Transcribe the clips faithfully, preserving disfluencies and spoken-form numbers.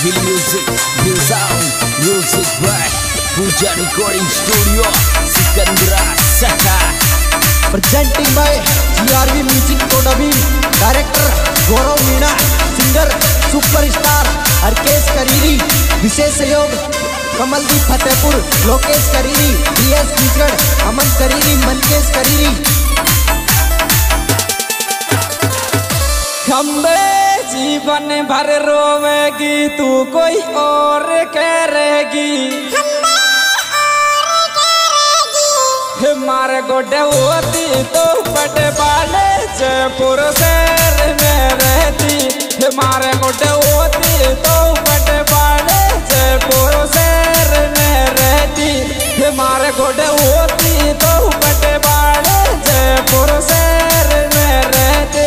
Feel music, feel sound, music by Puja Recording Studio, Sikandra. Presenting by G R V Music Todavi, Director Gaurav Meena, Singer Superstar Arkesh Kariri, विशेष सहयोग Kamaldeep Fatehpur, Lokesh Kariri, D S Kichar, Aman Kariri, Mankesh Kariri. खम्बे जीवन भर रोवेगी तू कोई और करेगी, मारे गोडे होती तो बड़े बाले जयपुर शहर में रहती, मारे गोडे होती तो बड़े बाले जयपुर शहर में रहती, मारे गोडे होती तो बड़े बाले जयपुर शहर में रहती।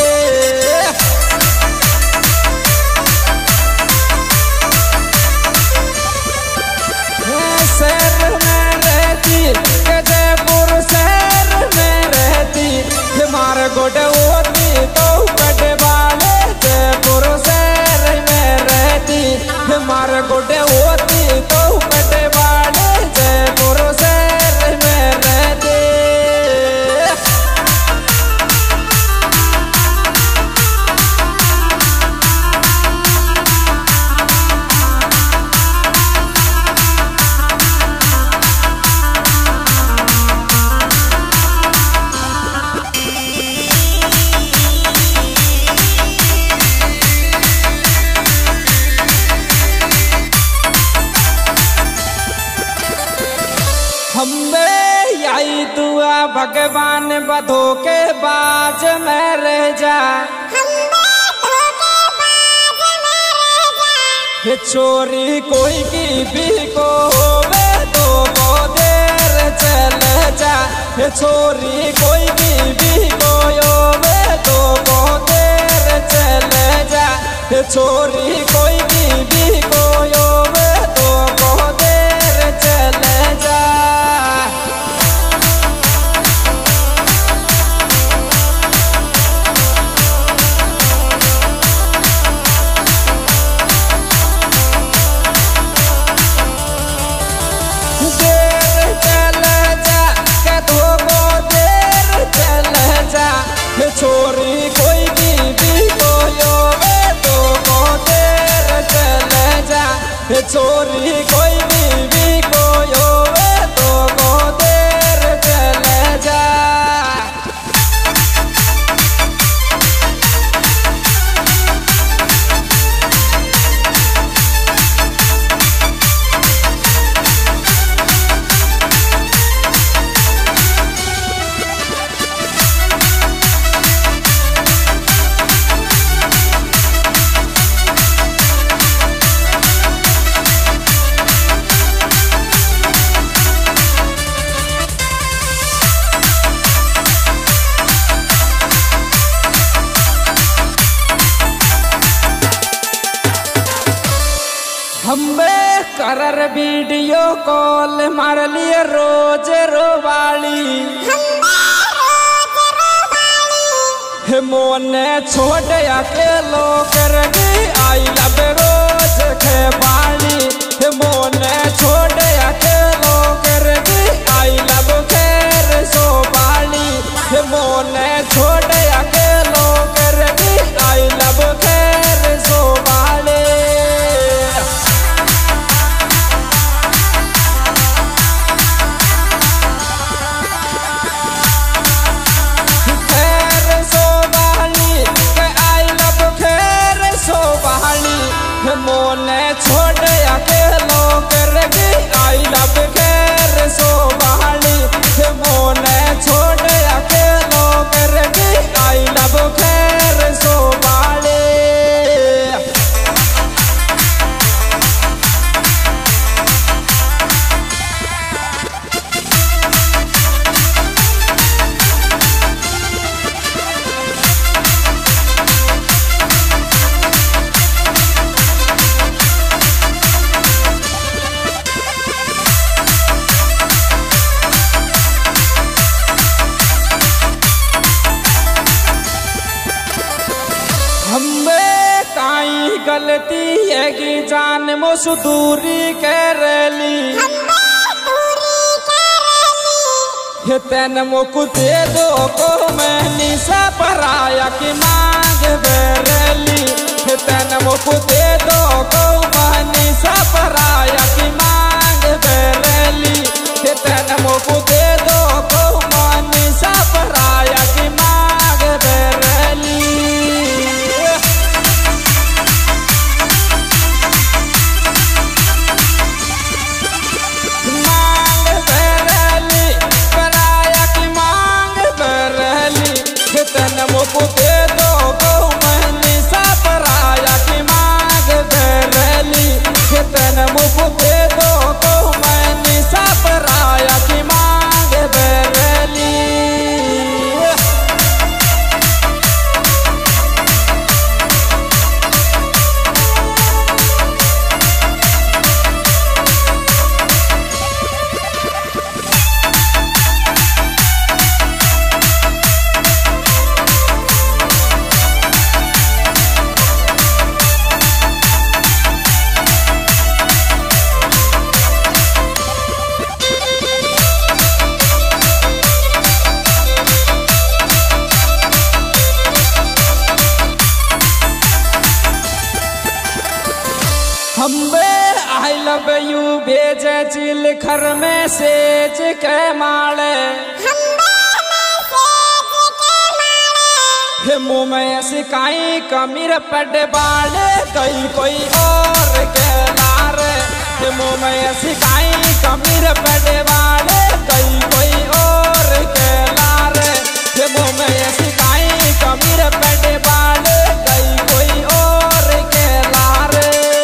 शहर में रहती जयपुर शहर में रहती, मारे गोडे होती तो बड़े बाले जयपुर शहर में रहती, मारे गोडे होती तो बड़े बाले जयपुर शहर में रहती। हमें यही दुआ भगवान बधो के बाज में रह जा, हे चोरी कोई की भी को होवे तो को देर चले जा, हे चोरी कोई की भी को होवे तो को देर चले जा, हे चोरी कोई की भी को होवे तो को देर चले जा। छोरी कोई की भी कोई होवे तो को देर चले जा, छोरी कोई की भी कोई होवे तो को देर चले जा। हमें करर वीडियो कॉल मार लिए रोज रोवाली, मोने छोड़ अकेलो करगी आई लब रोज खेबाली, मोने छोड़ अकेलो करगी आई लब खेर सोबाली, मोने छोड़ अकेलो करगी आई लब खेर सोबाली। खेर गलती है कि जान मुझ दूरी कर ली तेन मुख दे दो को मैंने सपराया की मांग बेरली तेन मुख दे दो को मैंने सपराया की मांग बेरली तेन मुख दे दो को मैंने सपराया की मांग बेरली तेन मुख दे दो को मैंने सपराया की मांग बेरली तेन मुख दे दो को मैंने सपराया की मांग बेरली आई लव यू भेजे चिल खर में सेज के माले मुँह में सिकाई कमीर पड़ बाले कई कोई और के लारे मुँह में सिकाई कमीर पड़ बाले कई कोई और के लारे मुँह में सिकाई कमीर पड़ बाले कई कोई और के लारे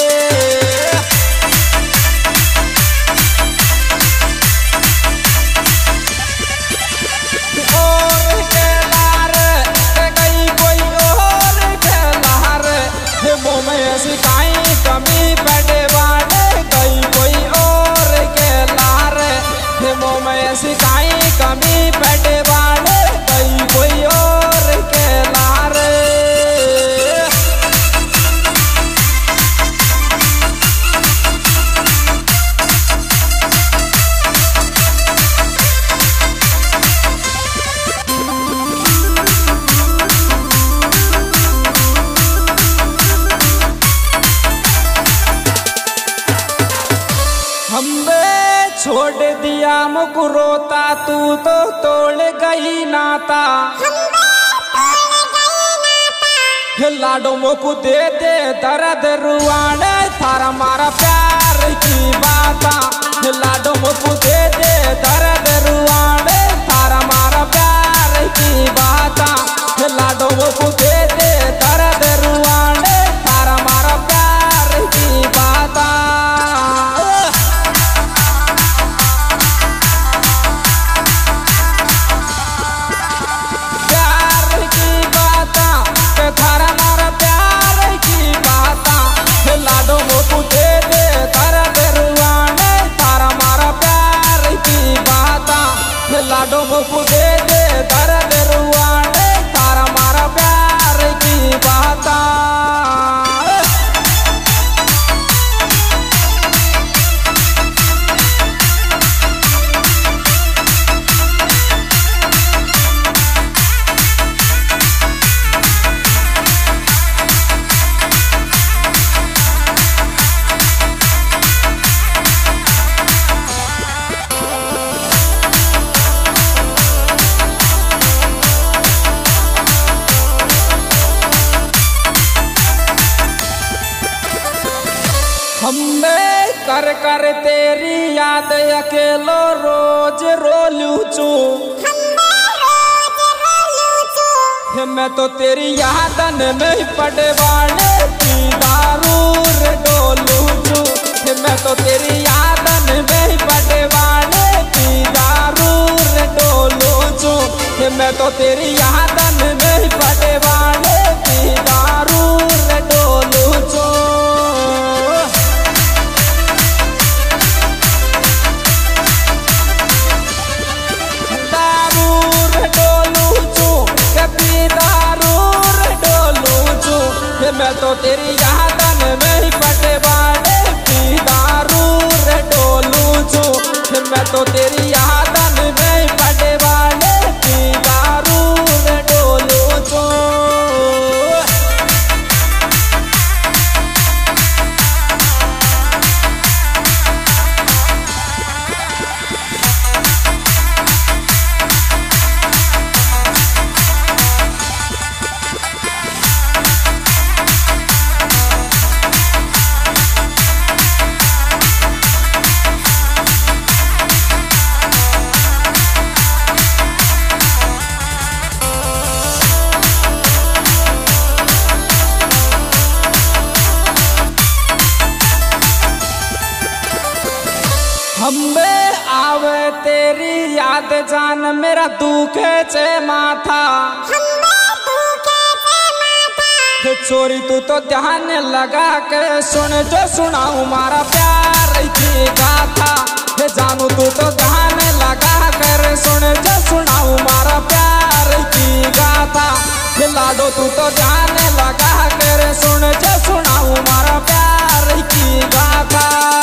सिकाई कमी पड़े वाले कई कोई और के लारे मुँह में सिकाई कमी पड़े वाले कई कोई और के लारे छोड़ दिया मुझको रोता तू तो तोड़ गई नाता लाडो मुझको दे दे दर्द रुआने थारा मारा प्यार की बाता लाडो मुझको दे दे दर्द रुआने थारा मारा प्यार की बाता लाडो मुझको दे दे दर्द रुआने थारा मारा प्यार की बाता थारा मारा प्यार की बाता लाडो मुझको दे दे दर्द रुआने थारा मारा प्यार की बाता लाडो मुझको दे दे दर्द रुआने थारा मारा प्यार की बाता हमें कर कर तेरी याद अकेलो रोज रोलू चू मैं तो तेरी यादन में पड़े वाले की दारूर डोलू चू मैं तो तेरी यादन में पड़े वाले की दारूर डोलू चू मैं तो तेरी यादन में पड़े वाले की दारूर डोलू चू मैं तो तेरी याद यादन में पटे बाड़े पी दारू रे डोलू छू मैं तो तेरी यादन में पटे बाड़े पी दारू रे डोलू छू। हमें आवे तेरी याद जान मेरा दुखे चे माथा छोरी तू तो ध्यान लगा के सुन जो सुनाऊं मारा प्यार की गाथा जानू तू तो ध्यान लगा कर सुन जो सुनाऊं मारा प्यार की गाथा लाडो तू तो ध्यान लगा कर सुन जो सुनाऊं मारा प्यार की गाथा।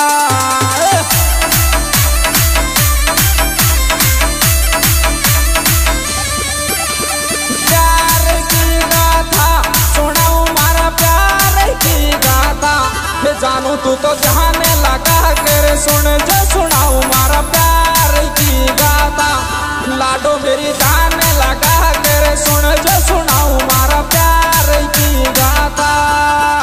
जानू तू तो ध्यान लगा कर सुन जो सुनाऊं मारा प्यार की गाथा लाडो मेरी ध्यान लगा कर सुन जो सुनाऊं मारा प्यार की गाथा।